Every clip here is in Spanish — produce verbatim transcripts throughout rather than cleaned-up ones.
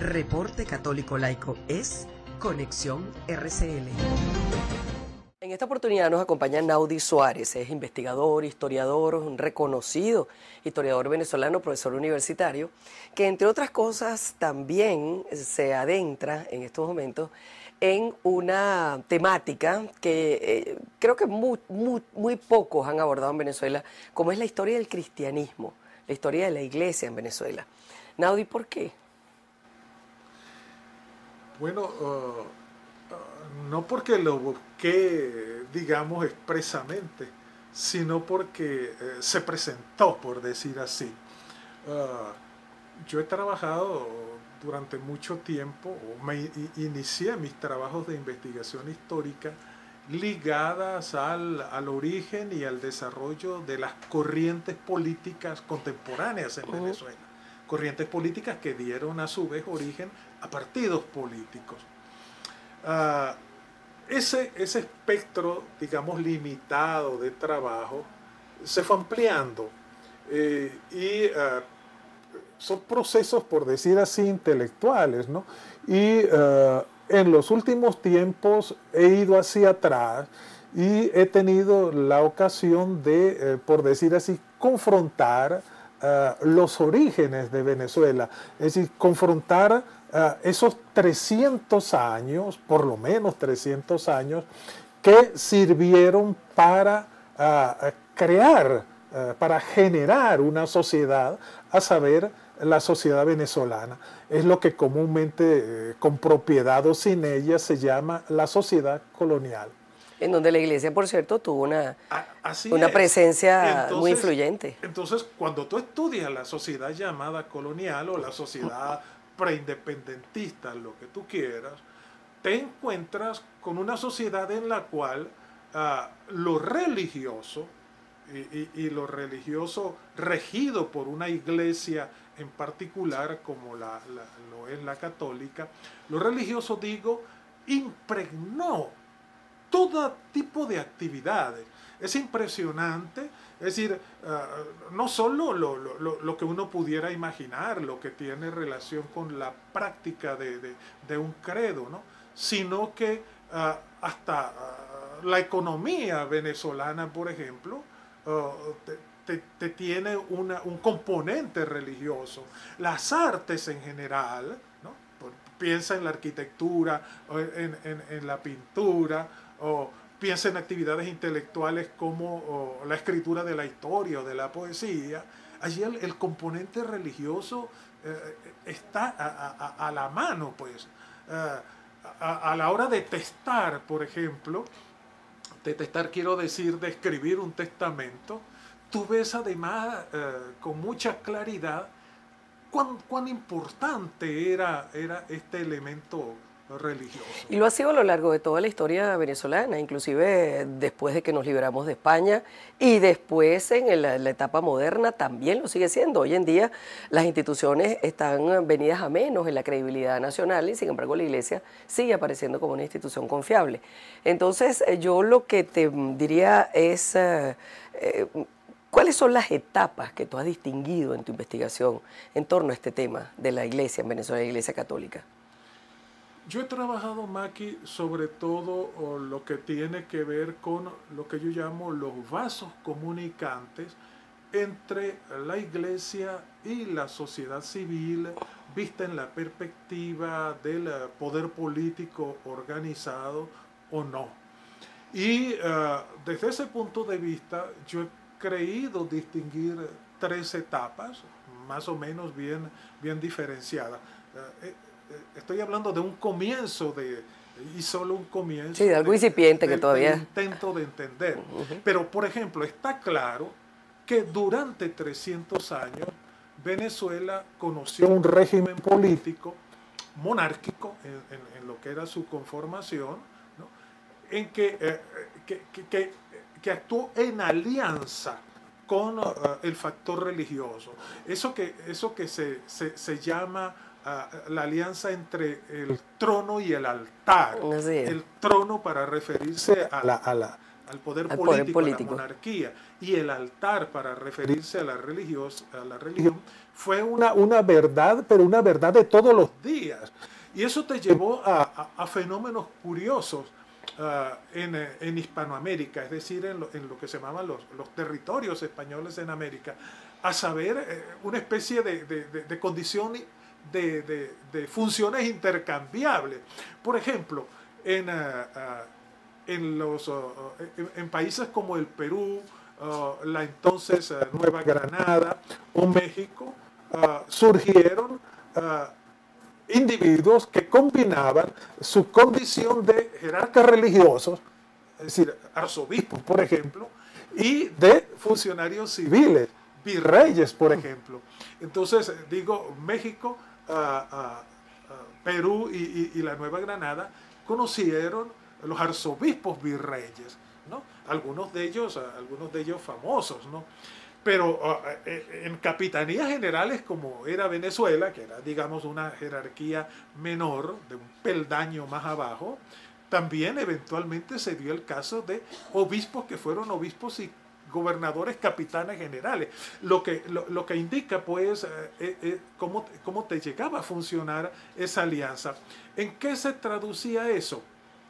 Reporte Católico Laico es Conexión R C L. En esta oportunidad nos acompaña Naudi Suárez, es investigador, historiador, un reconocido historiador venezolano, profesor universitario, que entre otras cosas también se adentra en estos momentos en una temática que eh, creo que muy, muy, muy pocos han abordado en Venezuela, como es la historia del cristianismo, la historia de la iglesia en Venezuela. Naudi, ¿por qué? Bueno, uh, uh, no porque lo busqué, digamos, expresamente, sino porque uh, se presentó, por decir así. Uh, yo he trabajado durante mucho tiempo, o me inicié mis trabajos de investigación histórica ligadas al, al origen y al desarrollo de las corrientes políticas contemporáneas en uh-huh. Venezuela. Corrientes políticas que dieron a su vez origen a partidos políticos. Uh, ese, ese espectro, digamos, limitado de trabajo se fue ampliando eh, y uh, son procesos, por decir así, intelectuales, ¿no? Y uh, en los últimos tiempos he ido hacia atrás y he tenido la ocasión de, eh, por decir así, confrontar Uh, los orígenes de Venezuela, es decir, confrontar uh, esos trescientos años, por lo menos trescientos años, que sirvieron para uh, crear, uh, para generar una sociedad, a saber, la sociedad venezolana. Es lo que comúnmente, eh, con propiedad o sin ella, se llama la sociedad colonial. En donde la iglesia, por cierto, tuvo una, Así una es. presencia entonces, muy influyente. Entonces, cuando tú estudias la sociedad llamada colonial o la sociedad preindependentista, lo que tú quieras, te encuentras con una sociedad en la cual uh, lo religioso, y, y, y lo religioso regido por una iglesia en particular, como la, la, lo es la católica, lo religioso, digo, impregnó todo tipo de actividades. Es impresionante, es decir, uh, no solo lo, lo, lo que uno pudiera imaginar, lo que tiene relación con la práctica de, de, de un credo, ¿no? Sino que uh, hasta uh, la economía venezolana, por ejemplo, uh, te, te, te tiene una, un componente religioso. Las artes en general, ¿no? Piensa en la arquitectura, en, en, en la pintura, o piensa en actividades intelectuales como la escritura de la historia o de la poesía. Allí el, el componente religioso eh, está a, a, a la mano, pues. Eh, a, a la hora de testar, por ejemplo, de testar quiero decir de escribir un testamento, tú ves además eh, con mucha claridad cuán, cuán importante era, era este elemento religioso. Y lo ha sido a lo largo de toda la historia venezolana, inclusive después de que nos liberamos de España y después en la, la etapa moderna también lo sigue siendo. Hoy en día las instituciones están venidas a menos en la credibilidad nacional y sin embargo la iglesia sigue apareciendo como una institución confiable. Entonces yo lo que te diría es eh, eh, ¿cuáles son las etapas que tú has distinguido en tu investigación en torno a este tema de la iglesia en Venezuela, la iglesia católica? Yo he trabajado, Maki, sobre todo oh, lo que tiene que ver con lo que yo llamo los vasos comunicantes entre la iglesia y la sociedad civil, vista en la perspectiva del poder político organizado o no. Y uh, desde ese punto de vista, yo he creído distinguir tres etapas, más o menos bien, bien diferenciadas. Uh, eh, Estoy hablando de un comienzo, de, y solo un comienzo. Sí, de algo incipiente que todavía... intento de entender. Uh-huh. Pero, por ejemplo, está claro que durante trescientos años Venezuela conoció un régimen político monárquico en, en, en lo que era su conformación, ¿no? En que, eh, que, que, que, que actuó en alianza con uh, el factor religioso. Eso que, eso que se, se, se llama... Uh, la alianza entre el trono y el altar. El trono para referirse a la, a la, al poder, al político, poder político, a la monarquía, y el altar para referirse a la, religios, a la religión, fue una, una verdad, pero una verdad de todos los días. Y eso te llevó a, a, a fenómenos curiosos uh, en, en Hispanoamérica, es decir, en lo, en lo que se llamaban los, los territorios españoles en América, a saber, eh, una especie de, de, de, de condición de, de, de funciones intercambiables. Por ejemplo, en, uh, uh, en, los, uh, en, en países como el Perú, uh, la entonces uh, Nueva Granada o México, uh, surgieron uh, individuos que combinaban su condición de jerarcas religiosos, es decir, arzobispos, por ejemplo, y de funcionarios civiles, virreyes, por ejemplo. Entonces, digo, México, uh, uh, uh, Perú y, y, y la Nueva Granada conocieron los arzobispos virreyes, ¿no? Algunos de ellos, uh, algunos de ellos famosos, ¿no? Pero uh, en capitanías generales como era Venezuela, que era, digamos, una jerarquía menor, de un peldaño más abajo, también eventualmente se dio el caso de obispos que fueron obispos y gobernadores capitanes generales, lo que, lo, lo que indica pues eh, eh, cómo, cómo te llegaba a funcionar esa alianza. ¿En qué se traducía eso?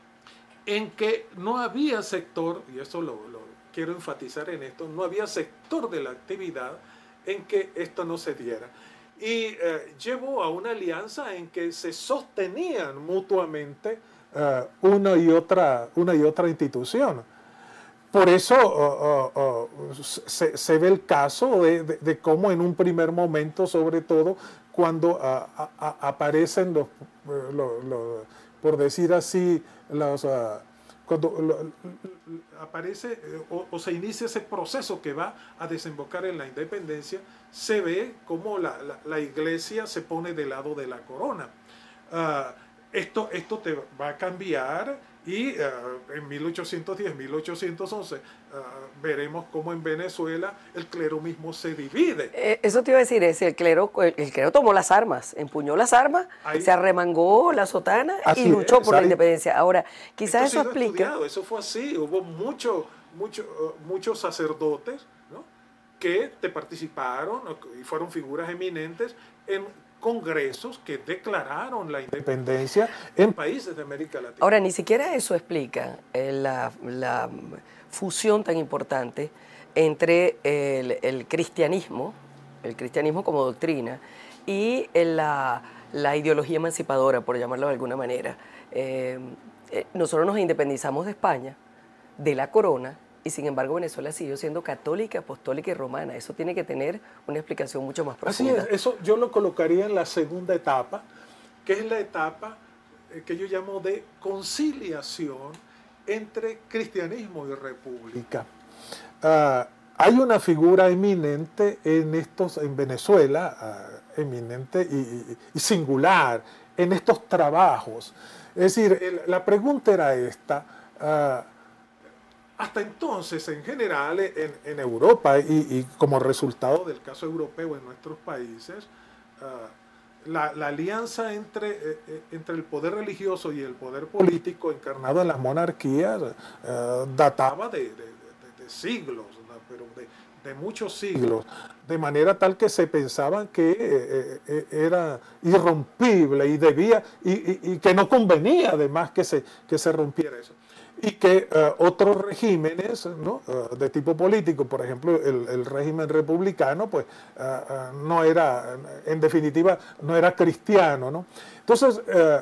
En que no había sector, y eso lo, lo quiero enfatizar en esto, no había sector de la actividad en que esto no se diera. Y eh, llevó a una alianza en que se sostenían mutuamente uh, una, y otra, una y otra institución. Por eso uh, uh, uh, se, se ve el caso de, de, de cómo en un primer momento, sobre todo, cuando uh, a, a, aparecen los, uh, lo, lo, por decir así, los... Uh, cuando lo, lo, aparece eh, o, o se inicia ese proceso que va a desembocar en la independencia, se ve cómo la, la, la iglesia se pone del lado de la corona. Uh, esto, esto te va a cambiar y uh, en mil ochocientos diez, mil ochocientos once uh, veremos cómo en Venezuela el clero mismo se divide. Eh, eso te iba a decir, es el clero, el, el clero tomó las armas, empuñó las armas, ahí, se arremangó la sotana y luchó es, por ahí, la independencia. Ahora, quizás eso explica... Estudiado, eso fue así, hubo muchos mucho, uh, muchos sacerdotes, ¿no?, que te participaron y fueron figuras eminentes en congresos que declararon la independencia en países de América Latina. Ahora, ni siquiera eso explica eh, la, la fusión tan importante entre el, el cristianismo, el cristianismo como doctrina, y la, la ideología emancipadora, por llamarlo de alguna manera. Eh, eh, nosotros nos independizamos de España, de la corona, y sin embargo Venezuela siguió siendo católica, apostólica y romana. Eso tiene que tener una explicación mucho más profunda. Así es, eso yo lo colocaría en la segunda etapa, que es la etapa que yo llamo de conciliación entre cristianismo y república. Uh, hay una figura eminente en estos, en Venezuela, uh, eminente y, y, y singular en estos trabajos. Es decir, el, la pregunta era esta. Uh, Hasta entonces, en general, en, en Europa, y, y como resultado del caso europeo en nuestros países, uh, la, la alianza entre, eh, entre el poder religioso y el poder político encarnado en las monarquías uh, databa de, de, de, de siglos, ¿no?, pero de, de muchos siglos, de manera tal que se pensaban que eh, eh, era irrompible y debía, y, y, y que no convenía además que se, que se rompiera eso. Y que uh, otros regímenes, ¿no?, uh, de tipo político, por ejemplo el, el régimen republicano, pues uh, uh, no era, en definitiva, no era cristiano, ¿no? Entonces, uh,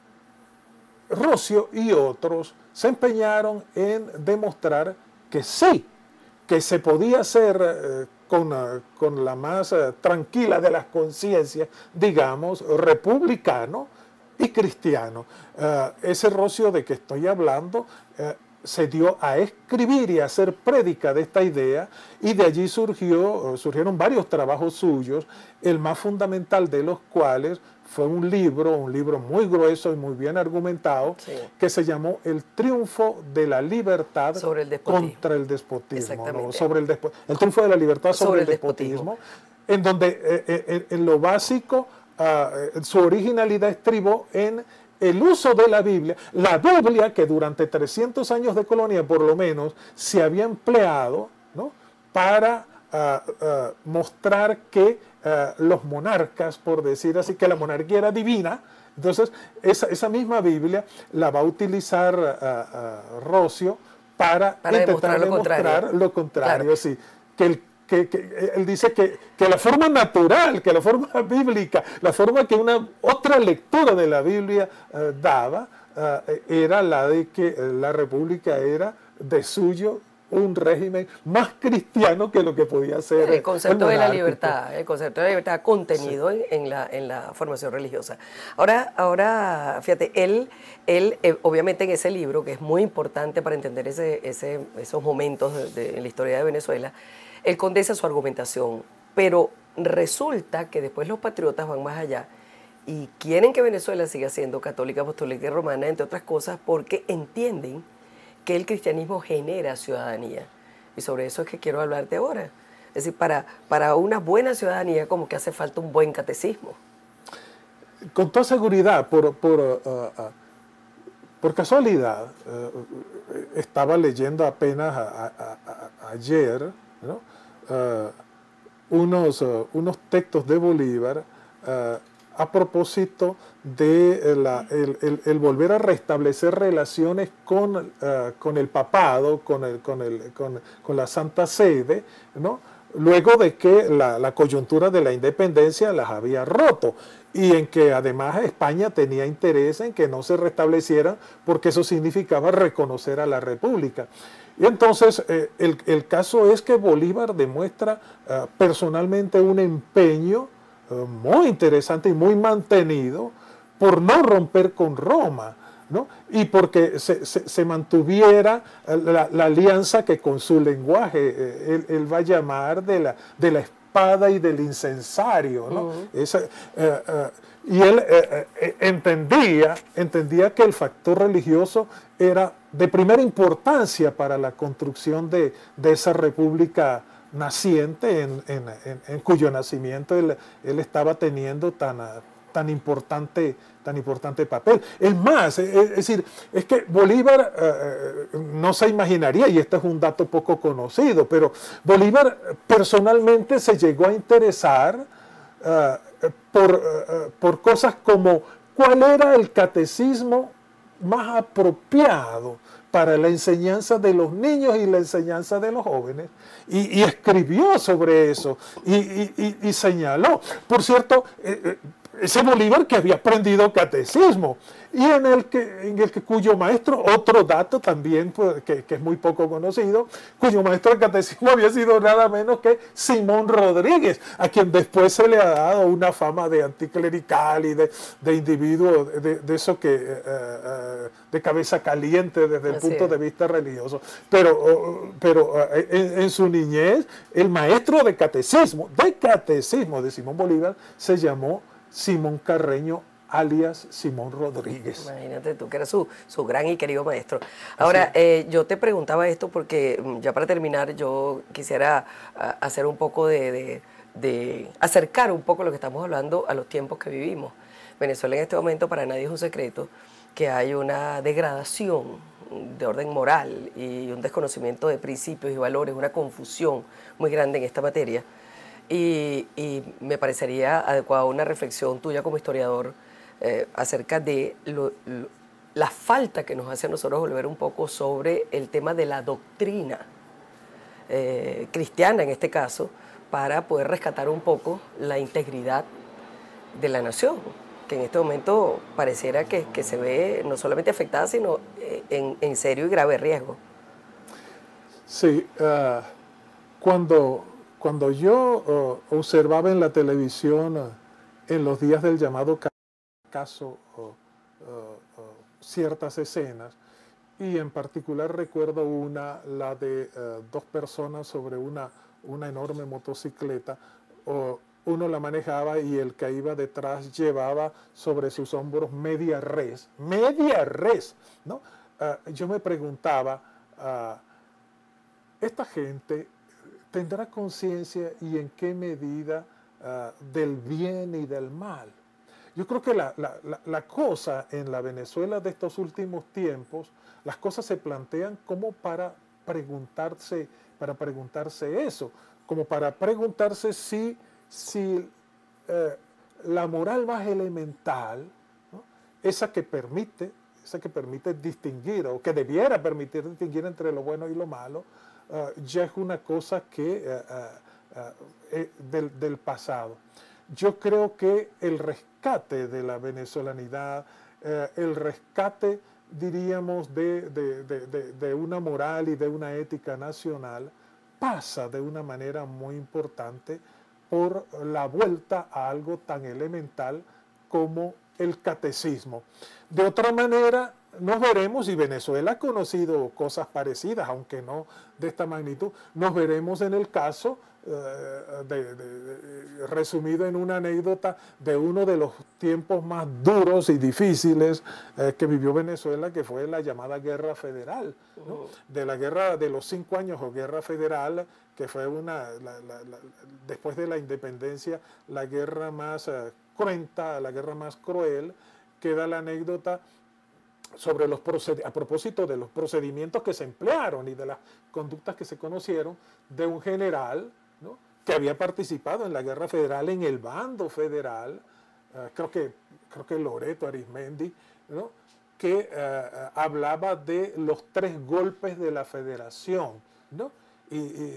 Roscio y otros se empeñaron en demostrar que sí, que se podía hacer uh, con, uh, con la más uh, tranquila de las conciencias, digamos, republicano y cristiano. Uh, ese Roscio de que estoy hablando uh, se dio a escribir y a hacer prédica de esta idea, y de allí surgió, uh, surgieron varios trabajos suyos, el más fundamental de los cuales fue un libro, un libro muy grueso y muy bien argumentado, sí, que se llamó El triunfo de la libertad sobre el contra el despotismo. ¿No? Sobre el, despo el triunfo de la libertad sobre, sobre el, el despotismo, despotismo, en donde eh, eh, en lo básico Uh, su originalidad estribó en el uso de la Biblia, la Biblia que durante trescientos años de colonia por lo menos se había empleado, ¿no?, para uh, uh, mostrar que uh, los monarcas, por decir así, que la monarquía era divina. Entonces esa, esa misma Biblia la va a utilizar uh, uh, Rocio para, para intentar demostrar lo demostrar contrario, lo contrario, claro. sí, que el Que, que él dice que, que la forma natural, que la forma bíblica, la forma que una otra lectura de la Biblia uh, daba, uh, era la de que la república era de suyo un régimen más cristiano que lo que podía ser el concepto el de la monárquico. libertad, el concepto de la libertad contenido sí. en, en, la, en la formación religiosa. Ahora, ahora fíjate, él, él eh, obviamente en ese libro, que es muy importante para entender ese, ese, esos momentos de, de, en la historia de Venezuela, él condensa su argumentación, pero resulta que después los patriotas van más allá y quieren que Venezuela siga siendo católica, apostólica y romana, entre otras cosas, porque entienden que el cristianismo genera ciudadanía. Y sobre eso es que quiero hablarte ahora. Es decir, para, para una buena ciudadanía como que hace falta un buen catecismo. Con toda seguridad, por, por, uh, uh, por casualidad, uh, estaba leyendo apenas a, a, a, ayer, ¿no?, uh, unos, uh, unos textos de Bolívar uh, a propósito de la, el, el, el volver a restablecer relaciones con, uh, con el papado, con, el, con, el, con, con la Santa Sede, ¿no?, luego de que la, la coyuntura de la independencia las había roto, y en que además España tenía interés en que no se restablecieran porque eso significaba reconocer a la República. Y entonces eh, el, el caso es que Bolívar demuestra uh, personalmente un empeño uh, muy interesante y muy mantenido por no romper con Roma, ¿no?, y porque se, se, se mantuviera la, la alianza que con su lenguaje eh, él, él va a llamar de la, de la espada y del incensario, ¿no? Uh-huh. Esa, eh, eh, y él eh, eh, entendía, entendía que el factor religioso era de primera importancia para la construcción de, de esa república naciente en, en, en, en cuyo nacimiento él, él estaba teniendo tan, tan, importante, tan importante papel. Es más, es, es decir, es que Bolívar eh, no se imaginaría, y este es un dato poco conocido, pero Bolívar personalmente se llegó a interesar uh, por, uh, por cosas como cuál era el catecismo más apropiado para la enseñanza de los niños y la enseñanza de los jóvenes, y, y escribió sobre eso, y, y, y señaló, por cierto, eh, ese Bolívar que había aprendido catecismo, y en el que, en el que cuyo maestro, otro dato también pues, que, que es muy poco conocido, cuyo maestro de catecismo había sido nada menos que Simón Rodríguez, a quien después se le ha dado una fama de anticlerical y de, de individuo de, de eso que uh, uh, de cabeza caliente desde el Así punto es. de vista religioso. Pero, uh, pero uh, en, en su niñez, el maestro de catecismo, de catecismo de Simón Bolívar se llamó Simón Carreño, alias Simón Rodríguez. Imagínate tú, que era su, su gran y querido maestro. Ahora, eh, yo te preguntaba esto porque, ya para terminar, yo quisiera a, hacer un poco de, de, de, acercar un poco lo que estamos hablando a los tiempos que vivimos. Venezuela en este momento, para nadie es un secreto, que hay una degradación de orden moral y un desconocimiento de principios y valores, una confusión muy grande en esta materia. Y, y me parecería adecuada una reflexión tuya como historiador eh, acerca de lo, lo, la falta que nos hace a nosotros volver un poco sobre el tema de la doctrina eh, cristiana en este caso, para poder rescatar un poco la integridad de la nación, que en este momento pareciera que, que se ve no solamente afectada, sino en, en serio y grave riesgo. Sí, uh, cuando... Cuando yo uh, observaba en la televisión uh, en los días del llamado caso uh, uh, uh, ciertas escenas, y en particular recuerdo una, la de uh, dos personas sobre una, una enorme motocicleta, uh, uno la manejaba y el que iba detrás llevaba sobre sus hombros media res, media res, ¿no? Uh, yo me preguntaba, uh, esta gente ¿tendrá conciencia y en qué medida uh, del bien y del mal? Yo creo que la, la, la, la cosa en la Venezuela de estos últimos tiempos, las cosas se plantean como para preguntarse, para preguntarse eso, como para preguntarse si, si eh, la moral más elemental, ¿no?, esa que permite, esa que permite distinguir, o que debiera permitir distinguir entre lo bueno y lo malo, uh, ya es una cosa que uh, uh, uh, eh, del, del pasado. Yo creo que el rescate de la venezolanidad, uh, el rescate, diríamos, de, de, de, de, de una moral y de una ética nacional, pasa de una manera muy importante por la vuelta a algo tan elemental como el catecismo. De otra manera, nos veremos, y Venezuela ha conocido cosas parecidas, aunque no de esta magnitud, nos veremos en el caso, eh, de, de, de, resumido en una anécdota, de uno de los tiempos más duros y difíciles eh, que vivió Venezuela, que fue la llamada Guerra Federal, ¿no? Uh-huh. De la guerra de los cinco años o Guerra Federal, que fue una, la, la, la, después de la independencia, la guerra más eh, cruenta, la guerra más cruel. Queda la anécdota sobre los a propósito de los procedimientos que se emplearon y de las conductas que se conocieron de un general, ¿no?, que había participado en la Guerra Federal, en el bando federal, uh, creo que, creo que Loreto Arizmendi, ¿no?, que uh, hablaba de los tres golpes de la Federación, ¿no?, y,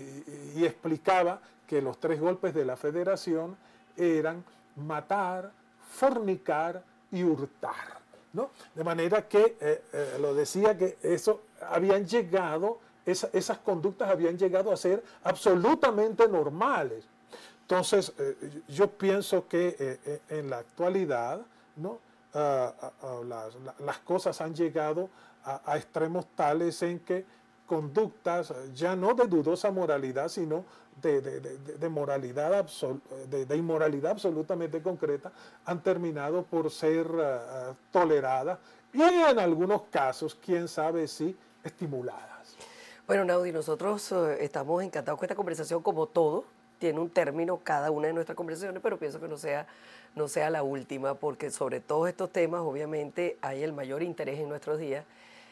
y, y explicaba que los tres golpes de la Federación eran matar, fornicar y hurtar, ¿no? De manera que, eh, eh, lo decía, que eso habían llegado, esa, esas conductas habían llegado a ser absolutamente normales. Entonces, eh, yo pienso que eh, en la actualidad, ¿no?, uh, uh, uh, las, las cosas han llegado a, a extremos tales en que conductas ya no de dudosa moralidad, sino de, de, de, de, moralidad absol, de, de inmoralidad absolutamente concreta, han terminado por ser uh, toleradas y en algunos casos, quién sabe si, estimuladas. Bueno, Naudi, nosotros uh, estamos encantados con esta conversación, como todo. Tiene un término cada una de nuestras conversaciones, pero pienso que no sea, no sea la última, porque sobre todos estos temas, obviamente, hay el mayor interés en nuestros días,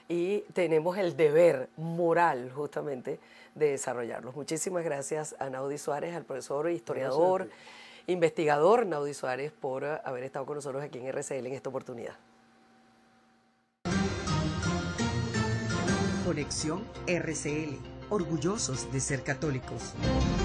y tenemos el deber moral, justamente, de desarrollarlos. Muchísimas gracias a Naudi Suárez, al profesor, historiador, investigador Naudi Suárez, por haber estado con nosotros aquí en R C L en esta oportunidad. Conexión R C L, orgullosos de ser católicos.